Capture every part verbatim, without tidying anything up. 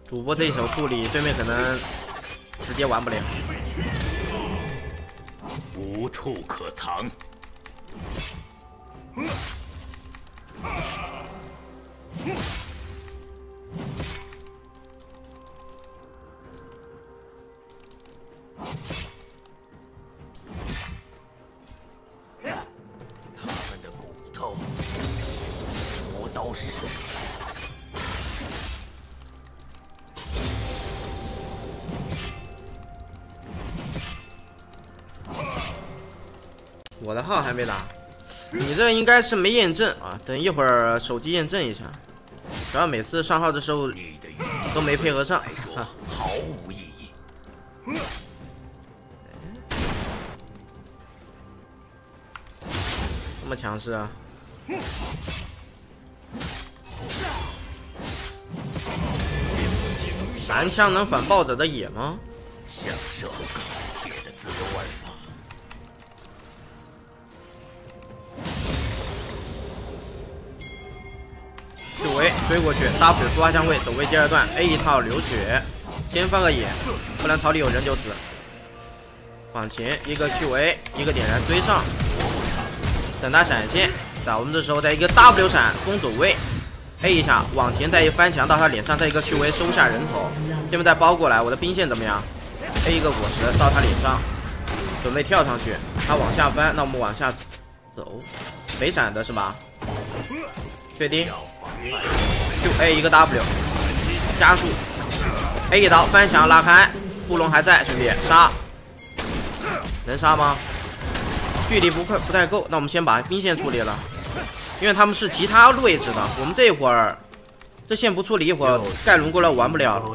主播这一手处理，对面可能直接玩不了， 无处可藏。他们的骨头，磨刀石。 我的号还没打，你这应该是没验证啊，等一会儿手机验证一下。主要每次上号的时候都没配合上，啊， 毫无意义。 这么强势啊！蓝枪能反暴者的野吗？ 享受钢铁的滋味吧。 Q 维追过去 ，W 出花香味，走位接二段 ，A 一套流血，先放个野，不然草里有人就死。往前一个 Q 维，一个点燃追上，等他闪现，打我们的时候再一个 W 闪攻走位 ，A 一下往前再一翻墙到他脸上，再一个 Q 维收下人头，这边再包过来，我的兵线怎么样 ？A 一个果实到他脸上，准备跳上去，他往下翻，那我们往下走，没闪的是吧？确定？ Q A 一个 W 加速 ，A 一刀翻墙拉开，布隆还在，兄弟杀，能杀吗？距离不快不太够，那我们先把兵线处理了，因为他们是其他位置的，我们这会儿这线不处理，一会儿盖伦过来玩不了。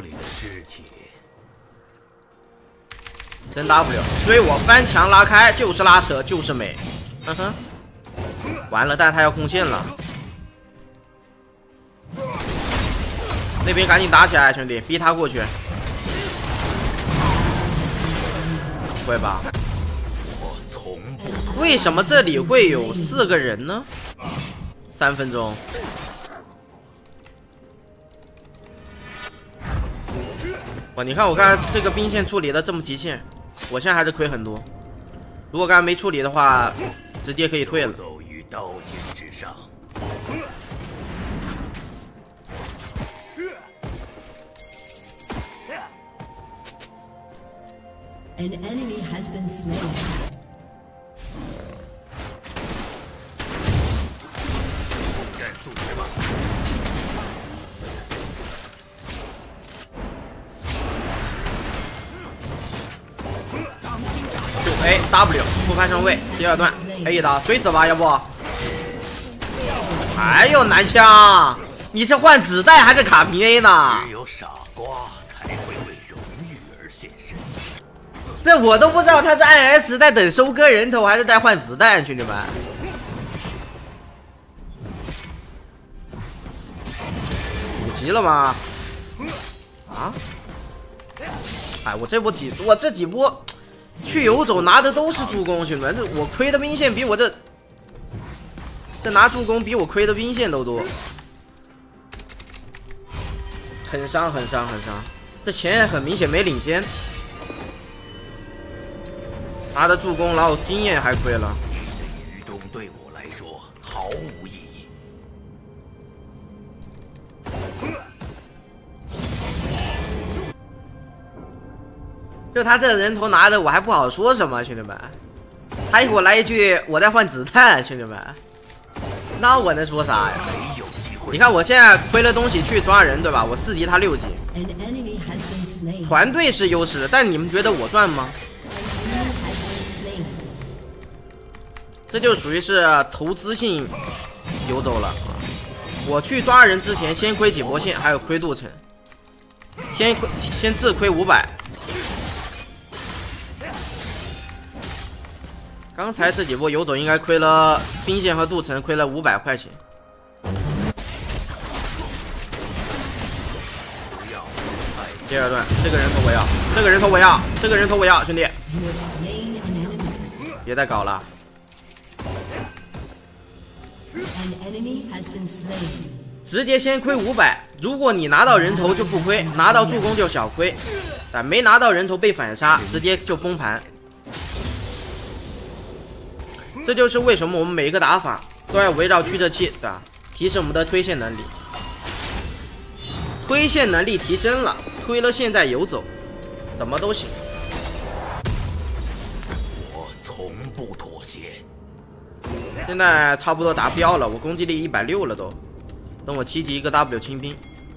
真 W 追我翻墙拉开，就是拉扯，就是美，哼哼，完了，但是他要控线了。 那边赶紧打起来，兄弟，逼他过去。不会吧？为什么这里会有四个人呢？三分钟。哇，你看我刚才这个兵线处理的这么极限，我现在还是亏很多。如果刚才没处理的话，直接可以退了。 走于刀尖之上。 An enemy has been slain. 战速之吧。 就 A W 不翻上位，第二段 A 一刀追死吧，要不？还有男枪，你是换子弹还是卡平 A 呢？ 只有傻瓜才会为荣誉而献身。 这我都不知道他是 I S 在等收割人头，还是在换子弹，兄弟们。五级了吗？啊？哎，我这波几，我这几波去游走拿的都是助攻，兄弟们，这我亏的兵线比我这这拿助攻比我亏的兵线都多，很伤，很伤，很伤。这钱很明显没领先。 他的助攻，然后经验还亏了。 这移动对我来说毫无意义。 就他这人头拿着，我还不好说什么，兄弟们。他一会儿来一句我在换子弹，兄弟们，那我能说啥呀？你看我现在亏了东西去抓人，对吧？我四级，他六级，团队是优势，但你们觉得我赚吗？ 这就属于是投资性游走了。我去抓人之前，先亏几波线，还有亏镀层，先亏先自亏五百。刚才这几波游走应该亏了兵线和镀层，亏了五百块钱。第二段，这个人头我要，这个人头我要，这个人头我要，兄弟，别再搞了。 An enemy has been slain. 直接先亏五百。如果你拿到人头就不亏，拿到助攻就小亏，但没拿到人头被反杀，直接就崩盘。这就是为什么我们每一个打法都要围绕驱车器，对吧？提升我们的推线能力。推线能力提升了，推了现在游走，怎么都行。 我从不妥协。 现在差不多达标了，我攻击力一百六了都。等我七级一个 W 清兵。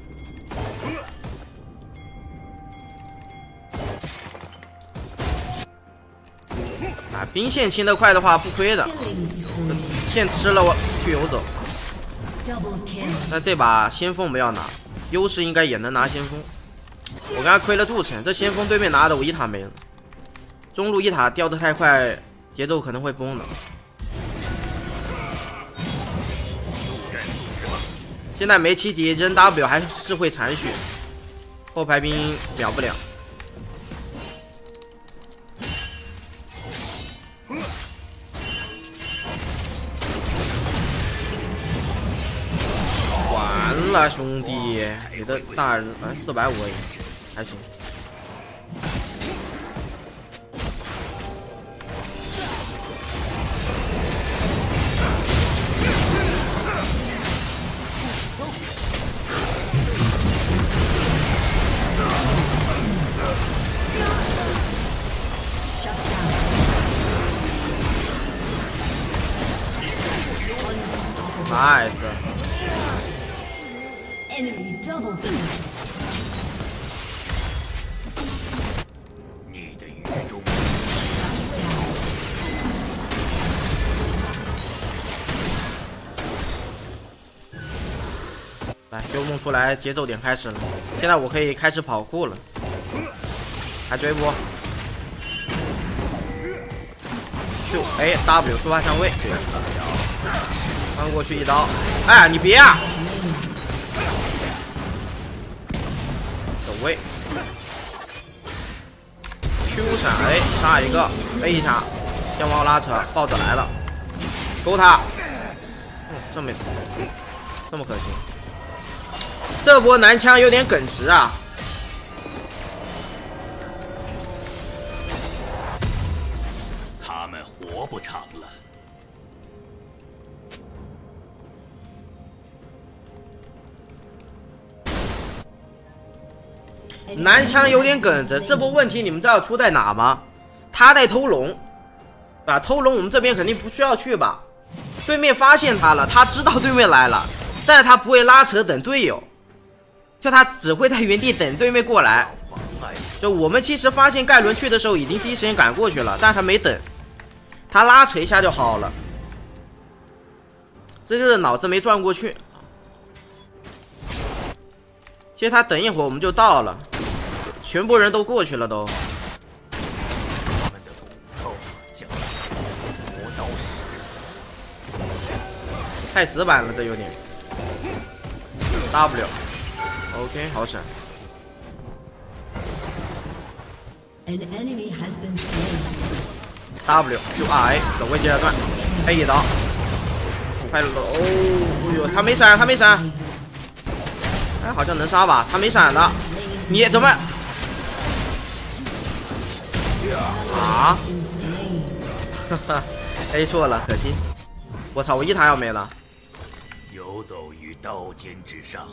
啊，兵线清得快的话不亏的，线吃了我去游走。那这把先锋我们要拿，优势应该也能拿先锋。我刚才亏了镀层，这先锋对面拿的我一塔没了，中路一塔掉得太快，节奏可能会崩的。现在没七级扔 W 还是会残血，后排兵秒不了。完了兄弟，你的大人哎四百五而已，还行。Nice。 Enemy double kill. 你的雨中。 来，幽梦出来，节奏点开始了。现在我可以开始跑酷了，还追不？就哎 W 触发相位，翻过去一刀。哎，你别啊！走位 ，Q 闪 A 杀一个 ，A 一下，将猫拉扯，豹子来了，勾他。嗯，这么这么可惜。这波男枪有点耿直啊！ 他们活不长了。 男枪有点耿直，这波问题你们知道出在哪吗？他在偷龙，啊，偷龙我们这边肯定不需要去吧？对面发现他了，他知道对面来了，但是他不会拉扯等队友。就他只会在原地等对面过来，就我们其实发现盖伦去的时候已经第一时间赶过去了，但是他没等，他拉扯一下就好了，这就是脑子没转过去。其实他等一会儿我们就到了，全部人都过去了都。 他们的骨头将磨刀石， 太死板了，这有点。W。OK， 好闪。 An enemy has been slain. W 就 R A 走位接着断 ，A 一刀，快了哦！哎呦，他没闪，他没闪，哎，好像能杀吧？他没闪的，你怎么？啊？哈哈 ，A 错了，可惜。我操，我一塔要没了。 游走于刀尖之上。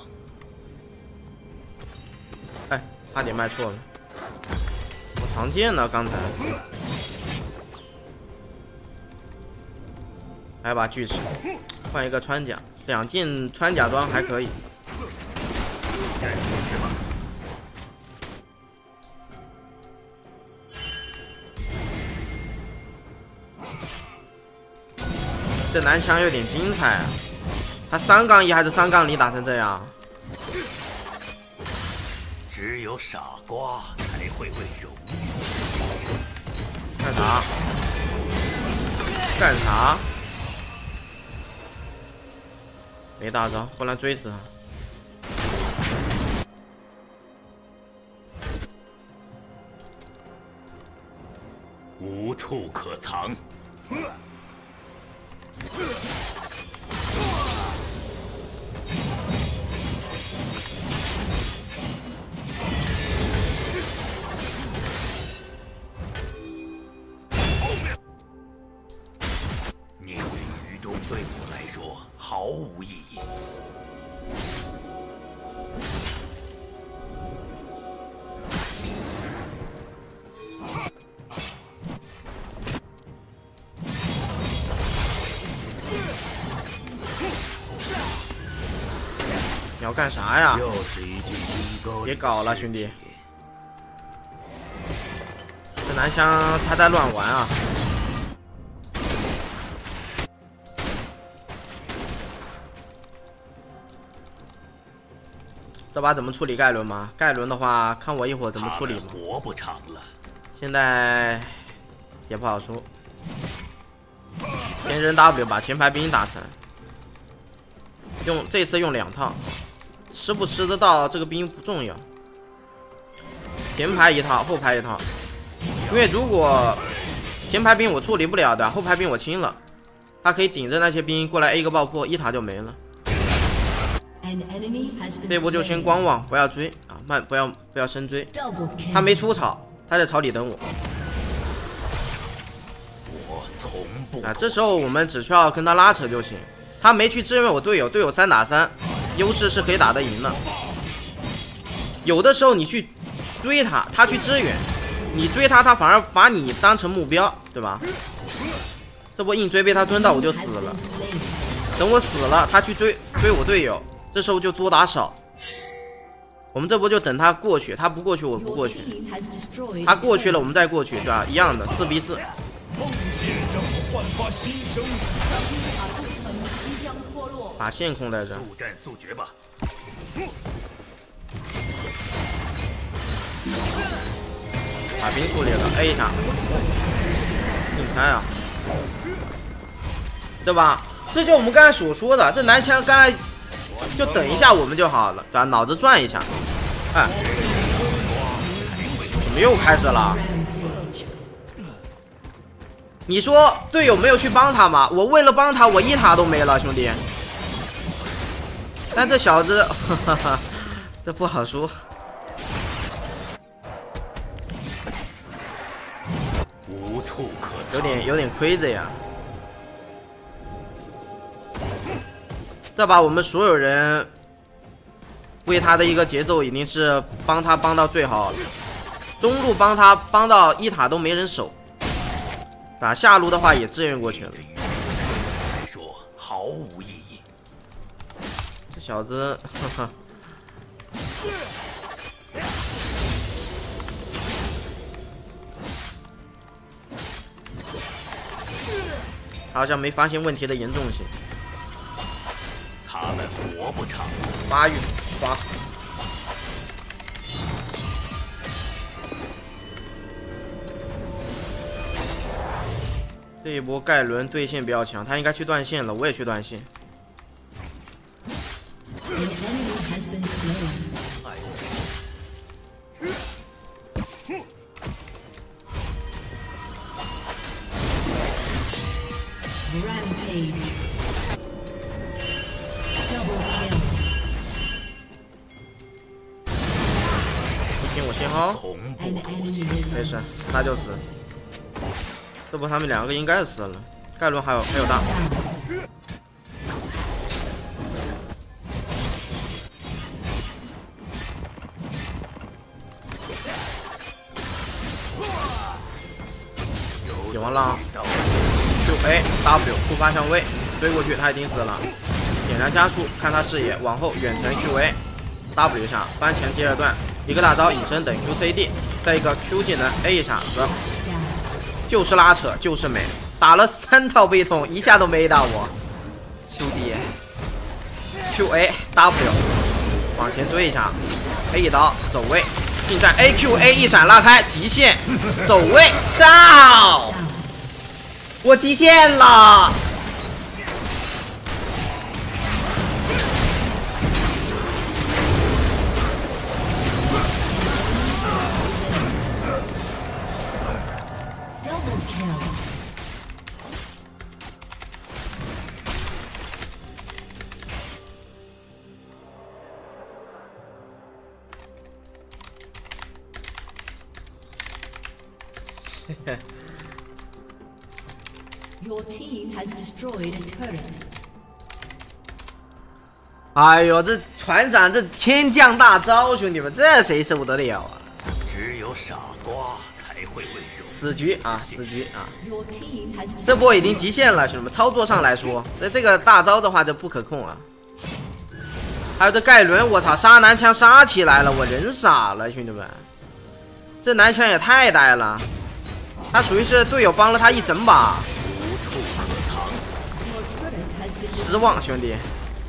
哎，差点卖错了。我常见呢，刚才。还有把锯齿，换一个穿甲，两件穿甲装还可以。这男枪有点精彩啊！他三杠一还是三杠零打成这样？ 只有傻瓜才会为荣誉。 干啥？干啥？没大招，不然追死他。 无处可藏。 毫无意义。 你要干啥呀？ 又是一具阴沟。 别搞了，兄弟！这男枪他在乱玩啊！这把怎么处理盖伦吗？盖伦的话，看我一会儿怎么处理吧。 活不长了。 现在也不好说。先扔 W 把前排兵打残。用这次用两套，吃不吃得到这个兵不重要。前排一套，后排一套。因为如果前排兵我处理不了的，后排兵我清了，他可以顶着那些兵过来 A 个爆破，一塔就没了。这波就先观望，不要追啊，慢，不要不要深追。他没出草，他在草里等我。 我从不啊，这时候我们只需要跟他拉扯就行。他没去支援我队友，队友三打三，优势是可以打得赢的。有的时候你去追他，他去支援，你追他，他反而把你当成目标，对吧？这波硬追被他蹲到，我就死了。等我死了，他去追追我队友，这时候就多打少。我们这波就等他过去，他不过去我不过去，他过去了我们再过去，对吧？一样的，四比四。 奉献让我焕发新生。 把线控在这。 速战速决吧。 把兵处理了 ，A 一场，硬拆啊，对吧？这就我们刚才所说的，这男枪刚才就等一下我们就好了，对吧？脑子转一下，哎，怎么又开始了？你说队友没有去帮他吗？我为了帮他，我一塔都没了，兄弟。但这小子，哈哈哈，这不好说。 无处可有点有点亏着呀。这把我们所有人为他的一个节奏已经是帮他帮到最好了，中路帮他帮到一塔都没人守。打下路的话也支援过去了， 来说毫无意义。 这小子，呵呵，他好像没发现问题的严重性。 他们活不长。 发育刷。这一波盖伦对线比较强，他应该去断线了，我也去断线。不听我信号，没事，那就死。这波他们两个应该死了，盖伦还有还有大。野王浪 Q A W 触发相位，追过去他已经死了。点燃加速，看他视野，往后远程 Q A W 一下，翻墙接着断，一个大招隐身等 Q C D， 再一个 Q 技能 A 一下死。就是拉扯，就是美，打了三套背痛，一下都没打我，兄弟。Q A W 往前追一下 ，A 一刀走位，近战 A Q A 一闪拉开，极限走位，操！我极限了。 Your team has destroyed a turret. 哎呦，这船长这天降大招，兄弟们，这谁受得了啊？ 只有傻瓜才会温柔。 死局啊，死局啊！ Your team has 这波已经极限了，兄弟们，操作上来说，那这个大招的话就不可控啊。还有这盖伦，我操，杀男枪杀起来了，我人傻了，兄弟们，这男枪也太呆了，他属于是队友帮了他一整把， 无处可藏。 your turret has been 失望，兄弟。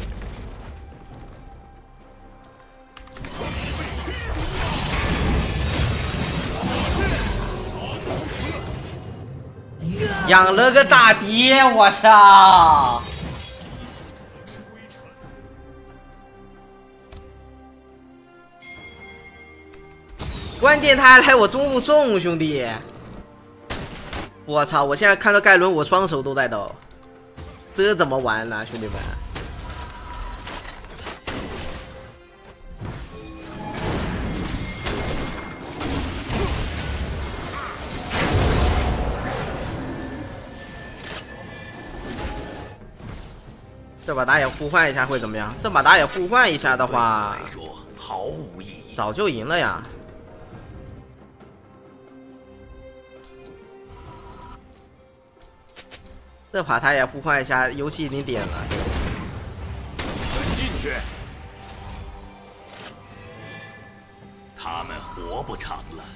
养了个大爹，我操！关键他还来我中路送，兄弟！我操！我现在看到盖伦，我双手都在抖，这怎么玩呢，兄弟们？这把打野互换一下会怎么样？这把打野互换一下的话， 来说毫无意义。 早就赢了呀。这把打野互换一下，游戏已经点了。 跟进去，他们活不长了。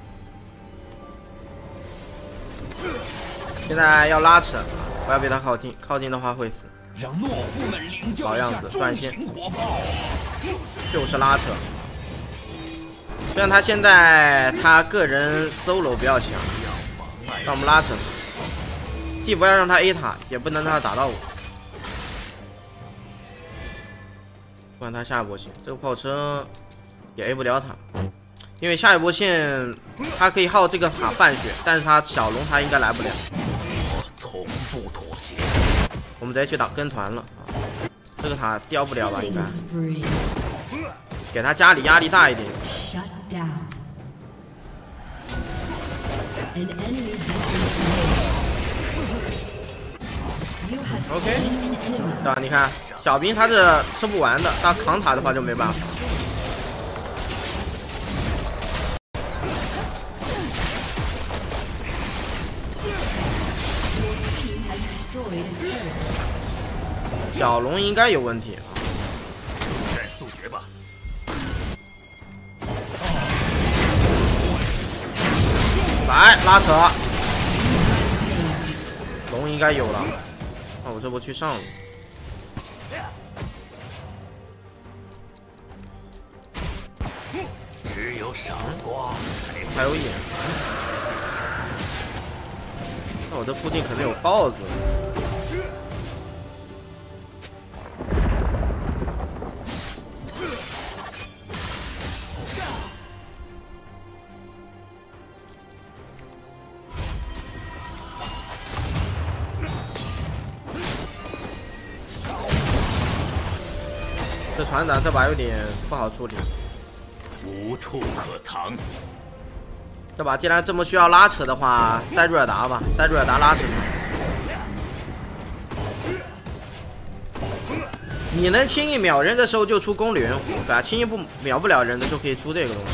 现在要拉扯，不要被他靠近，靠近的话会死。 让懦夫们领教一下重型火炮， 就是拉扯。虽然他现在他个人 solo 比较强，让我们拉扯，既不要让他 A 塔，也不能让他打到我。不然他下一波线，这个炮车也 A 不了他，因为下一波线他可以耗这个塔半血，但是他小龙他应该来不了。 我从不妥协。 我们直接去打跟团了啊！这个塔掉不了吧？应该 spree. 给他家里压力大一点。 Shut down. An enemy has been slain. You have OK slain an enemy. 对吧？你看小兵他是吃不完的，他扛塔的话就没办法。 小龙应该有问题啊！ 战速决吧。 来拉扯，龙应该有了。那我这波去上了。 只有傻瓜才还有眼。那我这附近可能有豹子。 这船长这把有点不好处理， 无处可藏。 这把既然这么需要拉扯的话，塞瑞尔达吧，塞瑞尔达拉扯。你能轻易秒人的时候就出公掠，对吧？轻易不秒不了人的就可以出这个东西。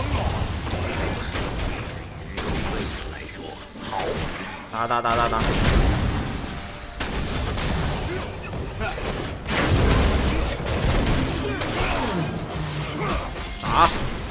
来说，毫无打打打打打！打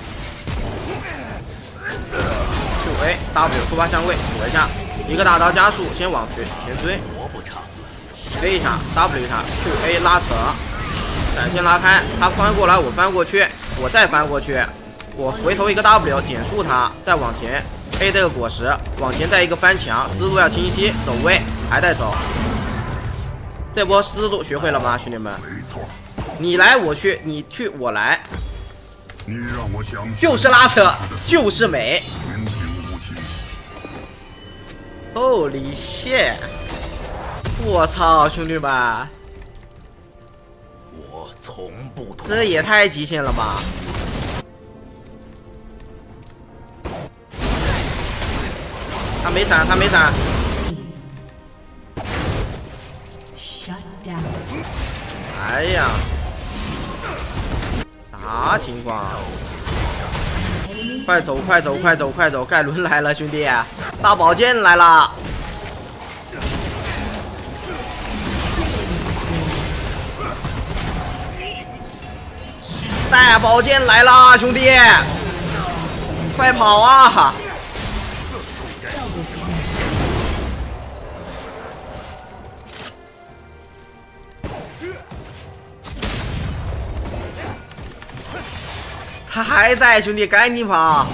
！Q A W 触发相位，躲一下，一个大刀加速，先往前前追， 活不长了。 飞一下 W 一下 Q A 拉扯，闪现拉开，他翻过来，我翻过去，我再翻过去，我回头一个 W 减速他，再往前 A 这个果实，往前再一个翻墙，思路要清晰，走位还在走。这波思路学会了吗，兄弟们？你来我去，你去我来。 你让我想就是拉扯，就是美。 平平无奇。 Holy shit！ 我操，兄弟们， 我从不妥协。 这也太极限了吧！他没闪，他没闪。 Shut down. 哎呀， 啥情况？快走快走快走快走！盖伦来了，兄弟，大宝剑来了！大宝剑来了，兄弟，快跑啊！ 他还在，兄弟，赶紧跑！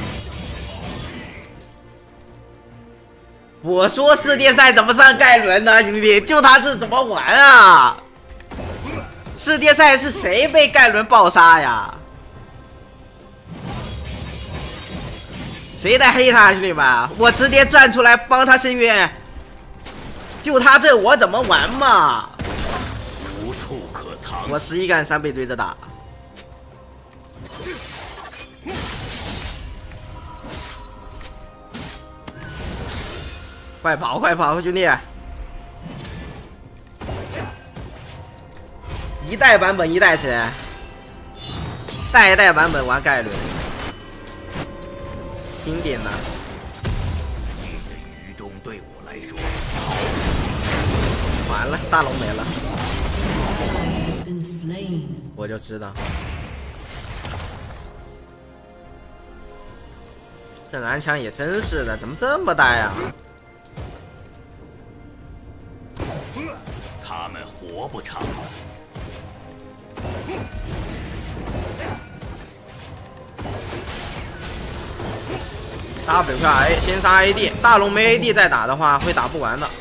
我说世界赛怎么上盖伦呢，兄弟？就他这怎么玩啊？世界赛是谁被盖伦暴杀呀？谁在黑他，兄弟们？我直接站出来帮他伸冤。就他这，我怎么玩嘛？ 无处可藏。 我十一干三倍追着打。 快跑快跑，兄弟！一代版本一代谁？代代版本玩盖伦，经典的。 你的愚忠对我来说， 完了，大龙没了。我就知道，这蓝枪也真是的，怎么这么大呀？ 他们活不长了。 W 加 A 先杀 A D， 大龙没 A D 再打的话会打不完的。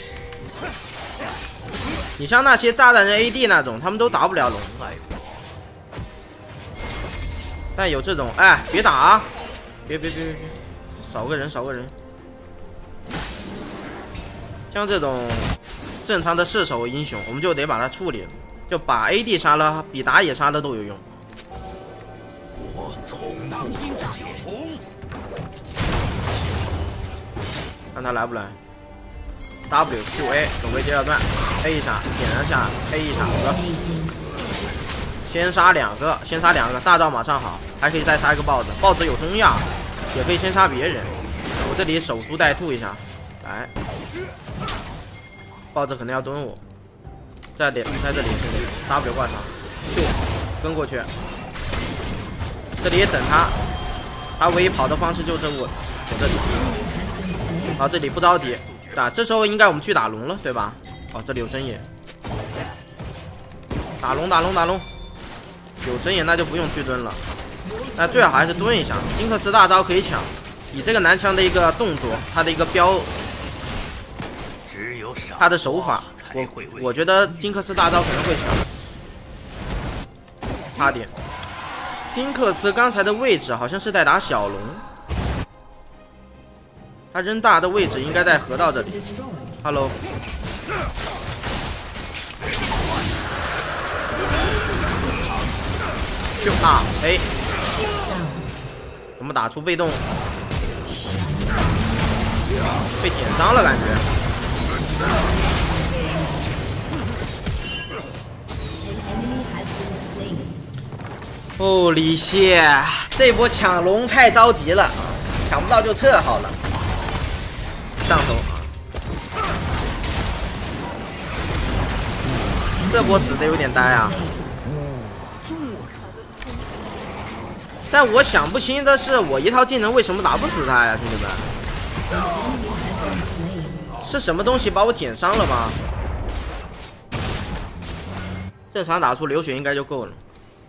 你像那些炸弹人 A D 那种，他们都打不了龙。但有这种，哎，别打啊！别别别别别，少个人少个人。像这种正常的射手英雄，我们就得把他处理了，就把 A D 杀了，比打野杀的都有用。 我从不信这些。 看他来不来 ？W Q A 准备第二段 ，A 一下点燃下 ，A 一下得，先杀两个，先杀两个，大招马上好，还可以再杀一个豹子，豹子有中亚，也可以先杀别人。我这里守株待兔一下，来，豹子可能要蹲我，在点在这里兄弟 ，W 挂上 ，Q 跟过去，这里等他，他唯一跑的方式就是我我这里。 好，这里不着急，啊，这时候应该我们去打龙了，对吧？哦，这里有针眼，打龙打龙打龙，有针眼那就不用去蹲了，那最好还是蹲一下。金克斯大招可以抢，以这个男枪的一个动作，他的一个标，他的手法，我我觉得金克斯大招可能会抢。差点，金克斯刚才的位置好像是在打小龙。 他扔大的位置应该在河道这里。Hello， 就啊，哎，怎么打出被动？被减伤了感觉。哦，李谢，这波抢龙太着急了，抢不到就撤好了。 上头，这波死的有点呆啊！但我想不清的是，我一套技能为什么打不死他呀，兄弟们？是什么东西把我减伤了吗？正常打出流血应该就够了。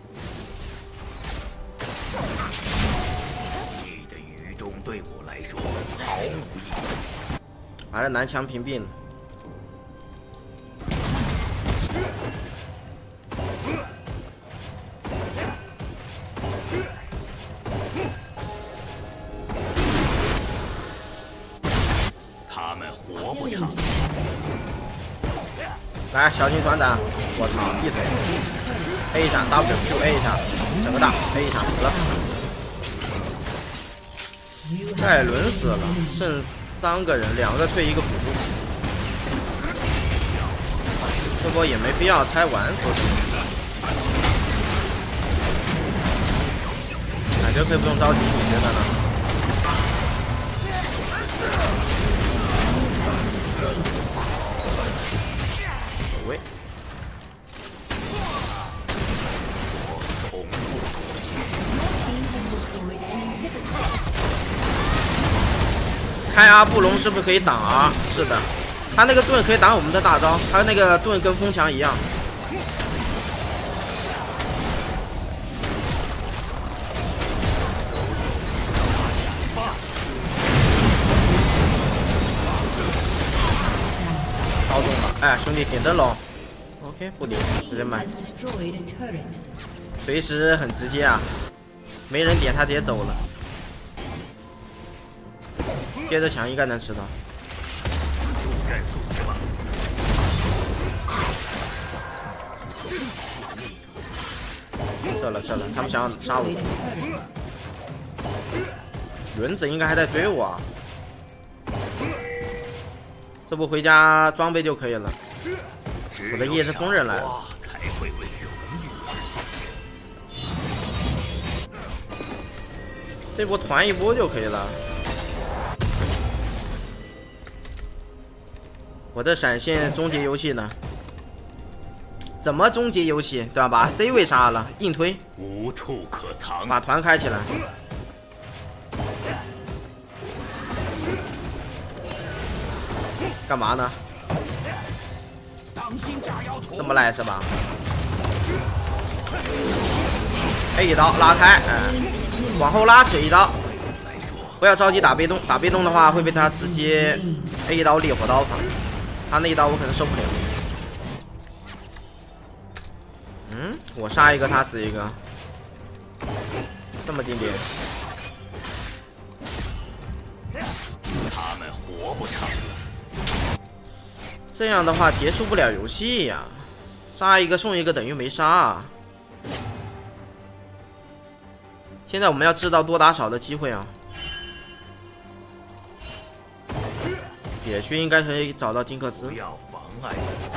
你的愚忠对我来说毫无意义。 把这男枪屏蔽了。 他们活不长。 来，小心船长！我操，闭嘴 ！A 一下 ，W Q A 一下，整个大 A 一下，死了。盖伦死了，剩。 三个人，两个推一个辅助，这波也没必要拆完，说实话。 感觉可以不用着急，你觉得呢？喂，开阿布隆是不是可以挡啊？是的，他那个盾可以挡我们的大招，他那个盾跟风墙一样。刀中了，哎，兄弟点灯笼 ，OK 不点，直接买， has destroyed a turret. 随时很直接啊，没人点他直接走了。接着抢应该能吃到。 战速决吧。 撤了撤了，他们想要杀我。轮子应该还在追我、啊，这不回家装备就可以了。我的夜之风刃来了。 才会为荣誉而献身。 这波团一波就可以了。我的闪现终结游戏呢？怎么终结游戏？对吧？把 C 位杀了，硬推， 无处可藏。 把团开起来。干嘛呢？这么赖是吧 ？A 一刀拉开，哎，往后拉扯一刀，不要着急打被动，打被动的话会被他直接 A 一刀烈火刀法，他那一刀我可能受不了。嗯，我杀一个他死一个，这么经典。 他们活不长。 这样的话结束不了游戏呀，杀一个送一个等于没杀啊。现在我们要制造多打少的机会啊。野区应该可以找到金克斯。 不要妨碍。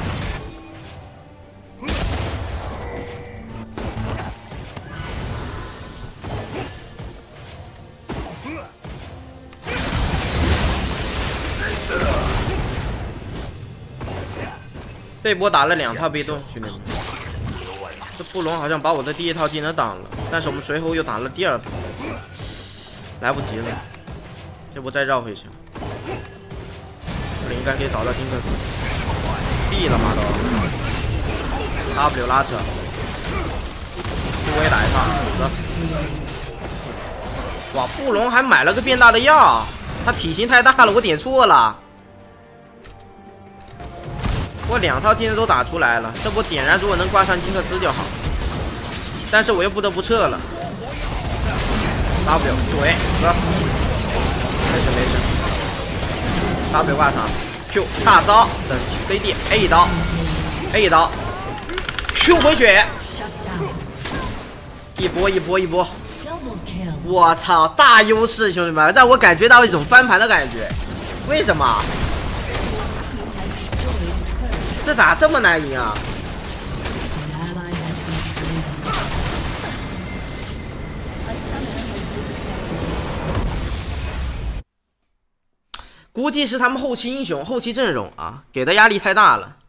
这波打了两套被动，兄弟们。这布隆好像把我的第一套技能挡了，但是我们随后又打了第二套，来不及了。这波再绕回去，这里应该可以找到金克斯。B 了吗都 ？W 拉扯，我也打一套，得。哇，布隆还买了个变大的药，他体型太大了，我点错了。我两套技能都打出来了，这波点燃如果能挂上金克斯就好，但是我又不得不撤了。W 对，哥，没事没事。W 挂上 ，Q 大招等 C D A 一刀 ，A 一刀 ，Q 回血，一波一波一波，我操，大优势兄弟们，让我感觉到一种翻盘的感觉，为什么？这咋这么难赢啊？估计是他们后期英雄、后期阵容啊，给的压力太大了。